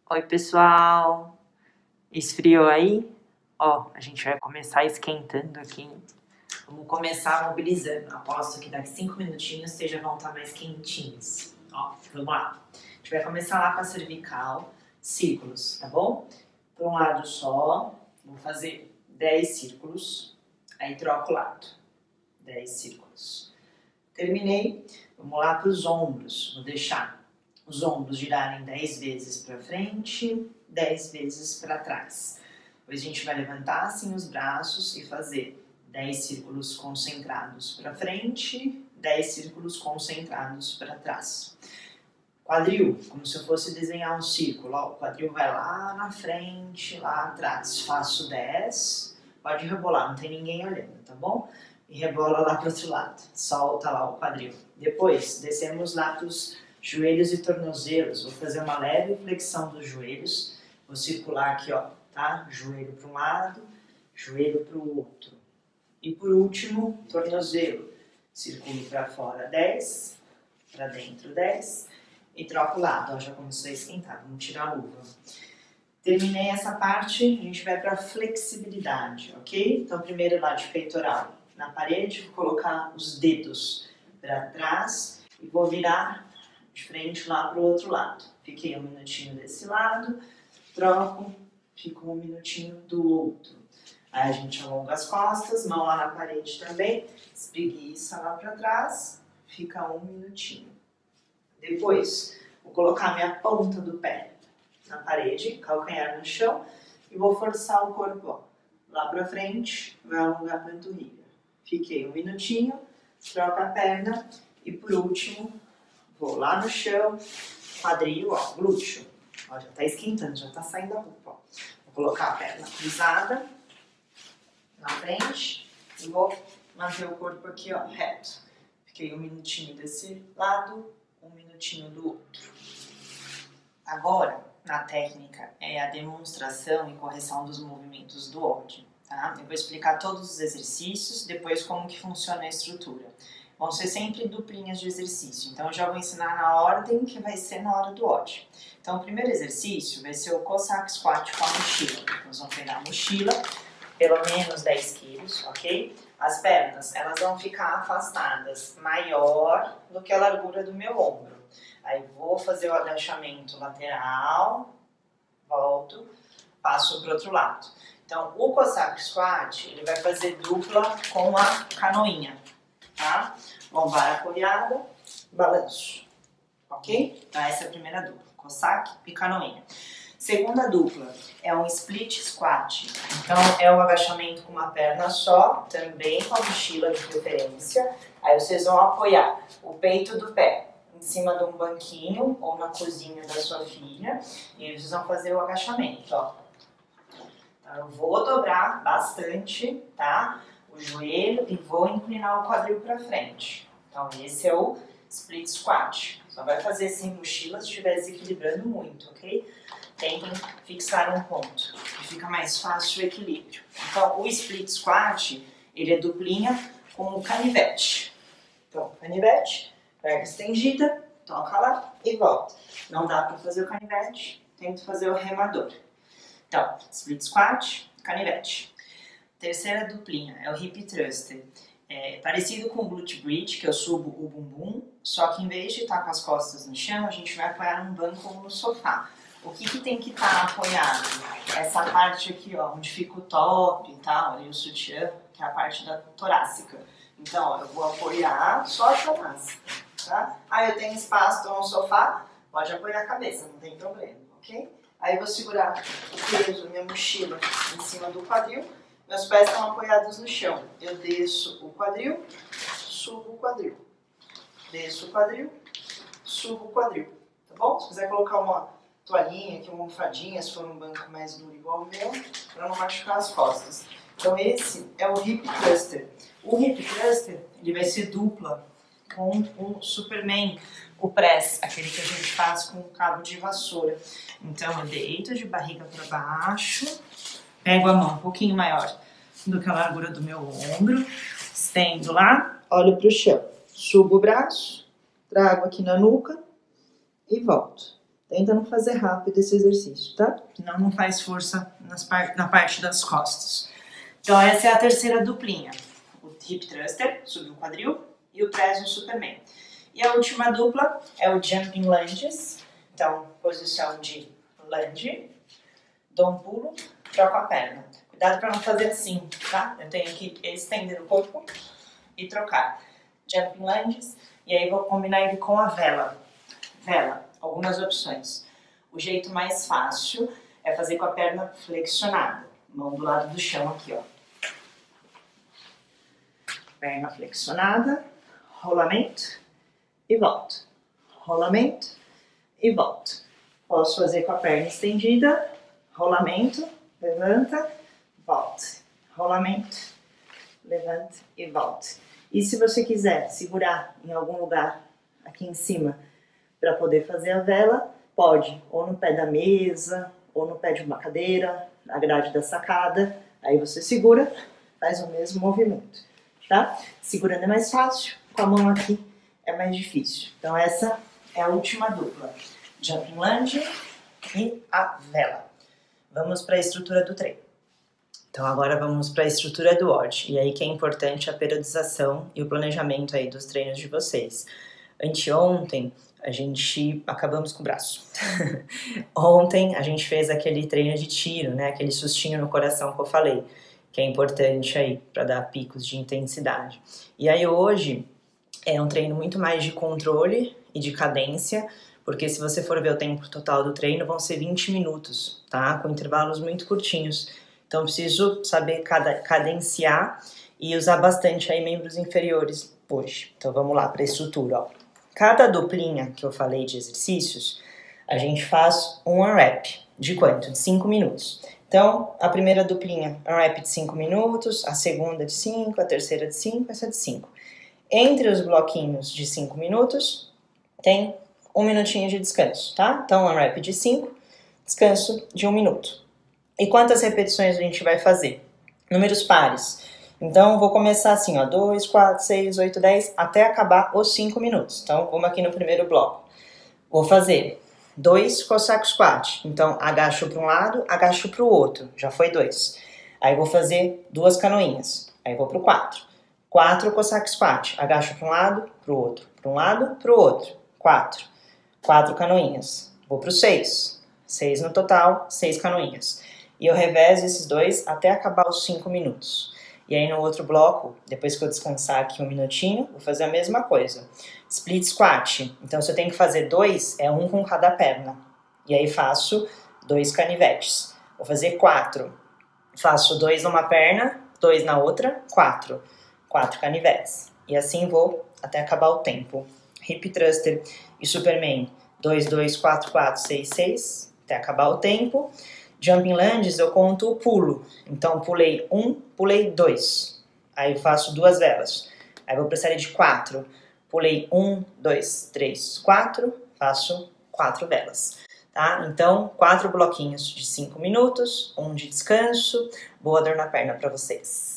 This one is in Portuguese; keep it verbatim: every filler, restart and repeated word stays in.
Oi, pessoal! Esfriou aí? Ó, a gente vai começar esquentando aqui. Vamos começar mobilizando. Aposto que daqui cinco minutinhos vocês já vão estar mais quentinhos. Ó, vamos lá. A gente vai começar lá com a cervical, círculos, tá bom? Para um lado só, vou fazer dez círculos, aí troco o lado. dez círculos. Terminei, vamos lá para os ombros. Vou deixar os ombros girarem dez vezes para frente, dez vezes para trás. Depois a gente vai levantar assim os braços e fazer dez círculos concentrados para frente, dez círculos concentrados para trás. Quadril, como se eu fosse desenhar um círculo. Ó, o quadril vai lá na frente, lá atrás. Faço dez, pode rebolar, não tem ninguém olhando, tá bom? E rebola lá para o outro lado. Solta lá o quadril. Depois, descemos lá para os joelhos e tornozelos. Vou fazer uma leve flexão dos joelhos. Vou circular aqui, ó, tá? Joelho para um lado, joelho para o outro. E por último, tornozelo. Circulo para fora dez, para dentro dez. E troco o lado, ó, já começou a esquentar. Vamos tirar a luva. Terminei essa parte, a gente vai para flexibilidade, ok? Então, primeiro lado de peitoral. Na parede, vou colocar os dedos para trás e vou virar de frente lá para o outro lado. Fiquei um minutinho desse lado, troco, fico um minutinho do outro. Aí a gente alonga as costas, mão lá na parede também, espreguiça lá para trás, fica um minutinho. Depois, vou colocar minha ponta do pé na parede, calcanhar no chão, e vou forçar o corpo, ó, lá para frente, vai alongar a panturrilha. Fiquei um minutinho, troco a perna e por último, vou lá no chão, quadril, ó, glúteo. Ó, já tá esquentando, já tá saindo a roupa, ó. Vou colocar a perna cruzada na frente e vou manter o corpo aqui, ó, reto. Fiquei um minutinho desse lado, um minutinho do outro. Agora, na técnica, é a demonstração e correção dos movimentos do ódio. Tá? Eu vou explicar todos os exercícios, depois como que funciona a estrutura. Vão ser sempre duplinhas de exercício, então eu já vou ensinar na ordem que vai ser na hora do ódio. Então o primeiro exercício vai ser o Cossack Squat com a mochila. Nós vamos pegar a mochila, pelo menos dez quilos, ok? As pernas, elas vão ficar afastadas, maior do que a largura do meu ombro. Aí vou fazer o agachamento lateral, volto, passo para o outro lado. Então, o Cossack Squat, ele vai fazer dupla com a canoinha, tá? Lombar apoiada, balanço, ok? Então, essa é a primeira dupla, Cossack e canoinha. Segunda dupla é um Split Squat. Então, é um agachamento com uma perna só, também com a mochila de preferência. Aí vocês vão apoiar o peito do pé em cima de um banquinho ou na cozinha da sua filha. E aí vocês vão fazer o agachamento, ó. Eu vou dobrar bastante, tá? O joelho e vou inclinar o quadril para frente. Então, esse é o Split Squat. Só vai fazer sem mochila se estiver desequilibrando muito, ok? Tentem fixar um ponto, que fica mais fácil o equilíbrio. Então, o Split Squat, ele é duplinha com o canivete. Então, canivete, perna estendida, toca lá e volta. Não dá para fazer o canivete, tento fazer o remador. Então, Split Squat, canivete. Terceira duplinha é o Hip Thruster. É parecido com o Glute Bridge, que eu subo o bumbum, só que em vez de estar com as costas no chão, a gente vai apoiar num banco ou no sofá. O que, que tem que estar apoiado? Essa parte aqui, ó, onde fica o top e tal, ali o sutiã, que é a parte da torácica. Então, ó, eu vou apoiar só a torácica, tá? Aí eu tenho espaço, tô no sofá, pode apoiar a cabeça, não tem problema, ok? Aí eu vou segurar o peso, minha mochila, em cima do quadril. Meus pés estão apoiados no chão. Eu desço o quadril, subo o quadril. Desço o quadril, subo o quadril. Tá bom? Se quiser colocar uma toalhinha aqui, uma almofadinha, se for um banco mais duro igual o meu, para não machucar as costas. Então esse é o Hip Thruster. O Hip Thruster, ele vai ser dupla com o Superman, o press, aquele que a gente faz com o cabo de vassoura. Então eu deito de barriga para baixo, pego a mão um pouquinho maior do que a largura do meu ombro, estendo lá, olho para o chão, subo o braço, trago aqui na nuca e volto. Tenta não fazer rápido esse exercício, tá? Senão não faz força nas par na parte das costas. Então essa é a terceira duplinha. O hip thruster, subir o quadril, e o press no Superman. E a última dupla é o jumping lunges. Então, posição de lunge, dou um pulo, troco a perna. Cuidado para não fazer assim, tá? Eu tenho que estender o corpo e trocar. Jumping lunges, e aí vou combinar ele com a vela. Vela, algumas opções. O jeito mais fácil é fazer com a perna flexionada. Mão do lado do chão aqui, ó. Perna flexionada, rolamento e volta. Rolamento e volta. Posso fazer com a perna estendida, rolamento, levanta, volta. Rolamento, levanta e volta. E se você quiser segurar em algum lugar aqui em cima para poder fazer a vela, pode ou no pé da mesa, ou no pé de uma cadeira, na grade da sacada. Aí você segura, faz o mesmo movimento, tá? Segurando é mais fácil, com a mão aqui é mais difícil. Então essa é a última dupla. Jumping lunge e a vela. Vamos para a estrutura do treino. Então agora vamos para a estrutura do W O D. E aí que é importante a periodização e o planejamento aí dos treinos de vocês. Anteontem a gente acabamos com o braço. Ontem a gente fez aquele treino de tiro, né? Aquele sustinho no coração que eu falei, que é importante aí para dar picos de intensidade. E aí hoje é um treino muito mais de controle e de cadência, porque se você for ver o tempo total do treino vão ser vinte minutos, tá? Com intervalos muito curtinhos. Então preciso saber cadenciar e usar bastante aí membros inferiores hoje. Então vamos lá para a estrutura, ó. Cada duplinha que eu falei de exercícios, a gente faz um unwrap. De quanto? De cinco minutos. Então, a primeira duplinha, unwrap de cinco minutos, a segunda de cinco, a terceira de cinco, essa de cinco. Entre os bloquinhos de cinco minutos, tem um minutinho de descanso, tá? Então, unwrap de cinco, descanso de um minuto. E quantas repetições a gente vai fazer? Números pares. Então, vou começar assim, ó, dois, quatro, seis, oito, dez, até acabar os cinco minutos. Então, vamos aqui no primeiro bloco. Vou fazer dois Cossack Squat. Então, agacho para um lado, agacho para o outro. Já foi dois. Aí, vou fazer duas canoinhas. Aí, vou para o quatro. quatro Cossack Squat. Agacho para um lado, para o outro. Para um lado, para o outro. quatro. quatro canoinhas. Vou para o seis. seis no total, seis canoinhas. E eu revezo esses dois até acabar os cinco minutos. E aí no outro bloco, depois que eu descansar aqui um minutinho, vou fazer a mesma coisa. Split squat. Então se eu tenho que fazer dois, é um com cada perna. E aí faço dois canivetes. Vou fazer quatro. Faço dois numa perna, dois na outra, quatro. Quatro canivetes. E assim vou até acabar o tempo. Hip thruster e Superman. dois, dois, quatro, quatro, seis, seis. Até acabar o tempo. Jumping lunges eu conto o pulo. Então pulei um, pulei dois. Aí faço duas velas. Aí vou para a série de quatro. Pulei um, dois, três, quatro. Faço quatro velas. Tá? Então, quatro bloquinhos de cinco minutos, um de descanso. Boa dor na perna para vocês.